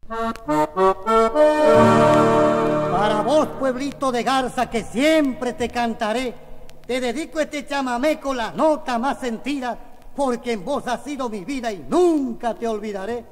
Para vos, pueblito de Garza, que siempre te cantaré, te dedico este chamamé con la nota más sentida, porque en vos ha sido mi vida y nunca te olvidaré.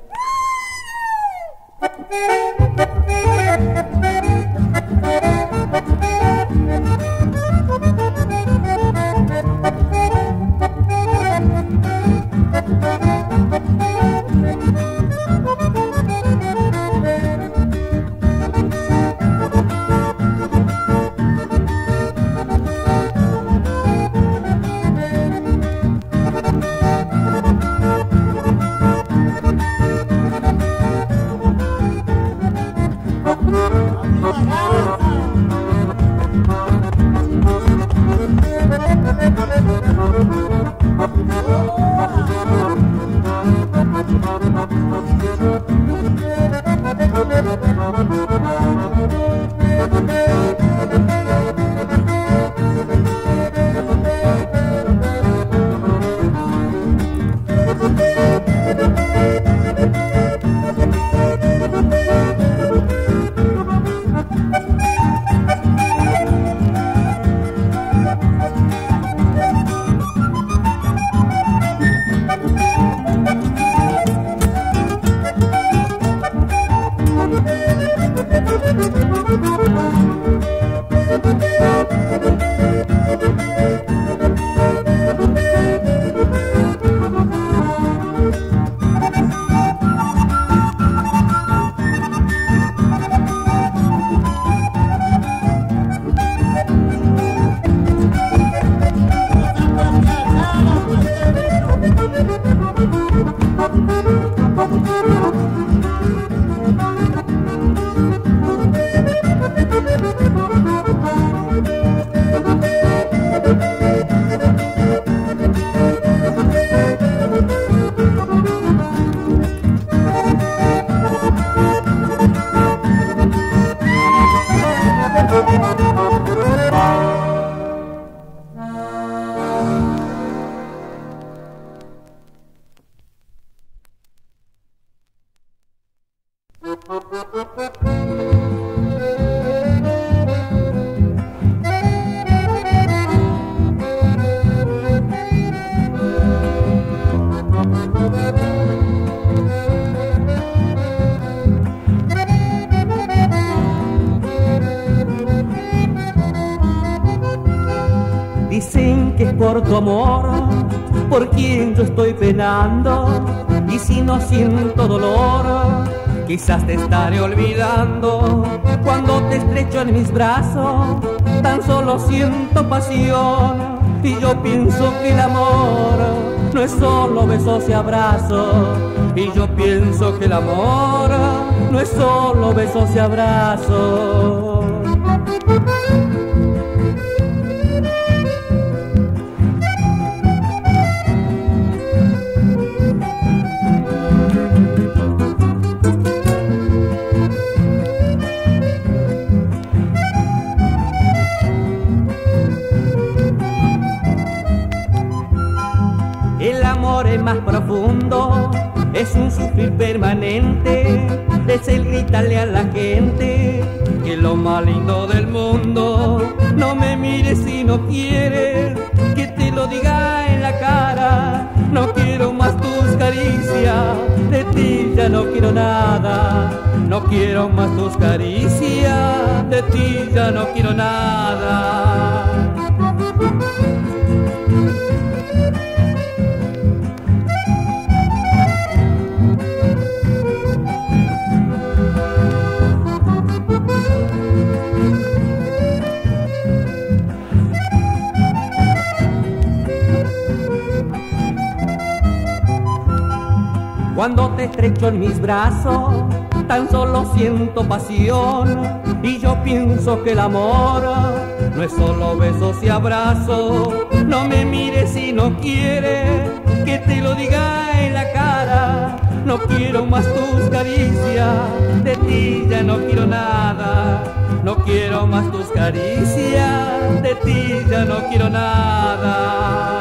Dicen que es por tu amor, por quien yo estoy penando, y si no siento dolor, quizás te estaré olvidando. Cuando te estrecho en mis brazos, tan solo siento pasión, y yo pienso que el amor no es solo besos y abrazos, y yo pienso que el amor no es solo besos y abrazos. El amor es más profundo, es un sufrir permanente, es el gritarle a la gente que es lo más lindo del mundo. No me mires si no quieres que te lo diga en la cara, no quiero más tus caricias, de ti ya no quiero nada, no quiero más tus caricias, de ti ya no quiero nada. Cuando te estrecho en mis brazos, tan solo siento pasión, y yo pienso que el amor no es solo besos y abrazos. No me mires si no quieres que te lo diga en la cara, no quiero más tus caricias, de ti ya no quiero nada, no quiero más tus caricias, de ti ya no quiero nada.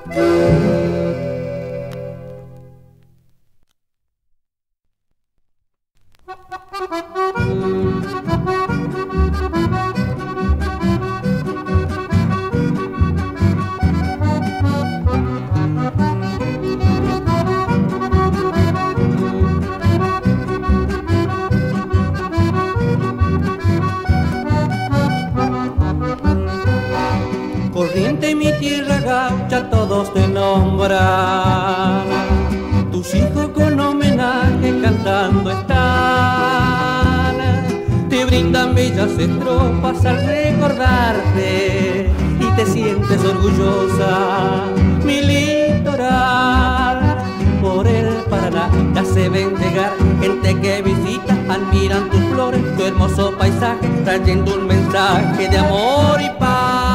Corriente mi tierra gaucha, todos te nombran. Tus hijos con homenaje cantando están. Te brindan bellas estrofas al recordarte y te sientes orgullosa, mi litoral. Por el Paraná ya se ven llegar gente que visita, admiran tus flores, tu hermoso paisaje, trayendo un mensaje de amor y paz.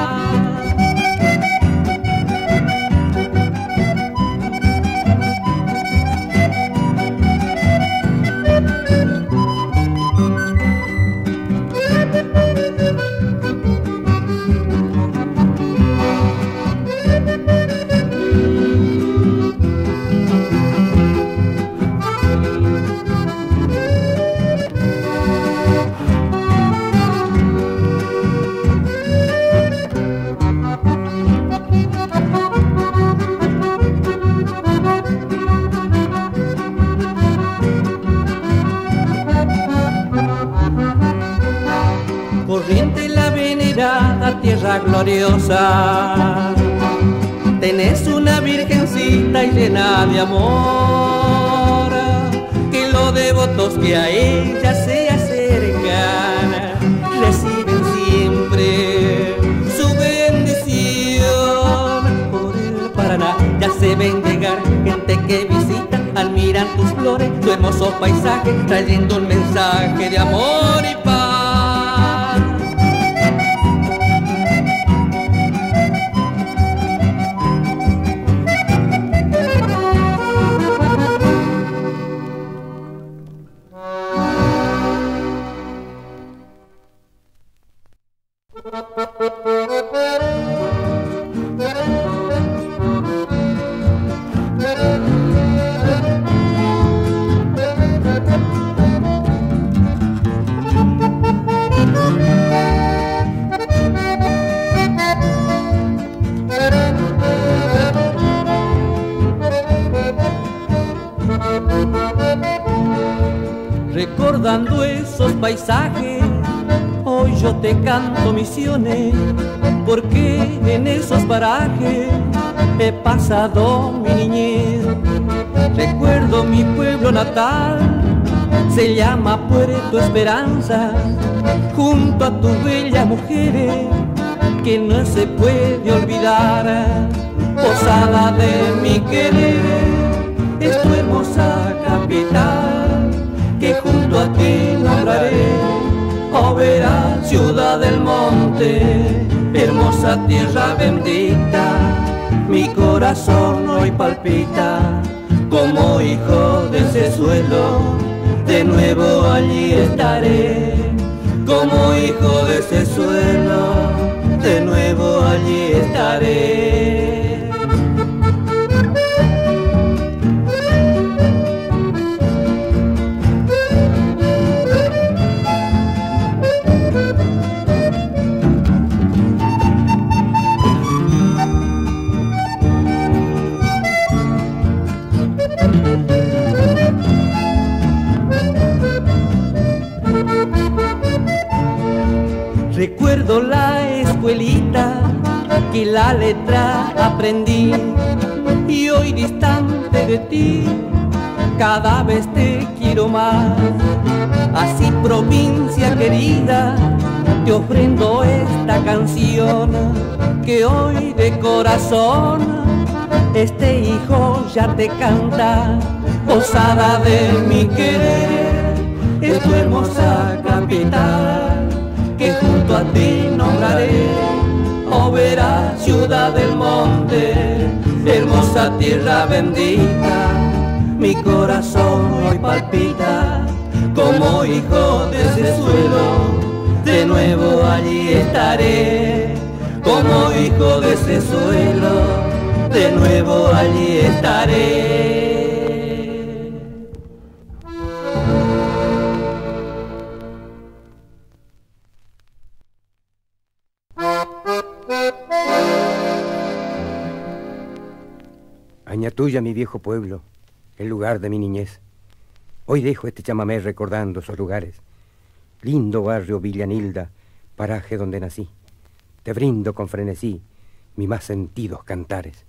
Corriente la venerada tierra gloriosa, tenés una virgencita y llena de amor, que los devotos que a ella se acercan reciben siempre su bendición. Por el Paraná ya se ven llegar gente que visita, admiran tus flores, tu hermoso paisaje, trayendo un mensaje de amor y paz. Recordando esos paisajes, hoy yo te canto misiones, porque en esos parajes he pasado mi niñez. Recuerdo mi pueblo natal, se llama Puerto Esperanza, junto a tus bellas mujeres que no se puede olvidar. Posada de mi querer, es tu hermosa capital, que junto a ti nombraré. Oh, verás, ciudad del monte, hermosa tierra bendita, mi corazón hoy palpita, como hijo de ese suelo, de nuevo allí estaré. Como hijo de ese suelo, de nuevo allí estaré. Recuerdo la escuelita que la letra aprendí, y hoy distante de ti cada vez te quiero más. Así, provincia querida, te ofrendo esta canción, que hoy de corazón este hijo ya te canta. Posada de mi querer, es tu hermosa capital, que junto a ti nombraré. Oh, verás, ciudad del monte, hermosa tierra bendita, mi corazón hoy palpita, como hijo de ese suelo, de nuevo allí estaré. Como hijo de ese suelo, de nuevo allí estaré. Añatuya, mi viejo pueblo, el lugar de mi niñez. Hoy dejo este chamamé recordando esos lugares. Lindo barrio Villanilda, paraje donde nací. Te brindo con frenesí mis más sentidos cantares.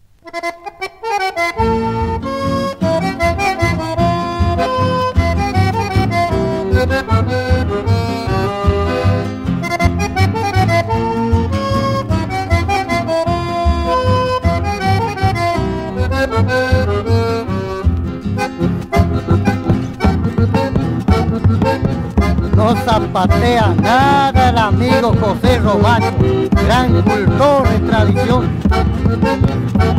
No zapatea nada el amigo José Robacho, gran cultor de tradición.